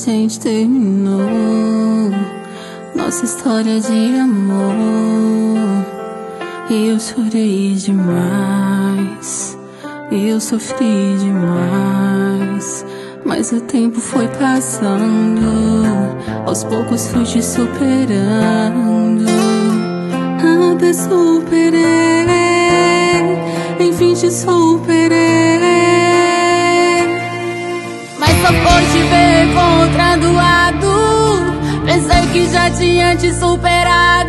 gente terminou nossa história de amor. E eu chorei demais, e eu sofri demais. Mas o tempo foi passando, aos poucos fui te superando. Até superei, enfim te superei. Mas só foi te ver contra do lado, pensei que já tinha te superado.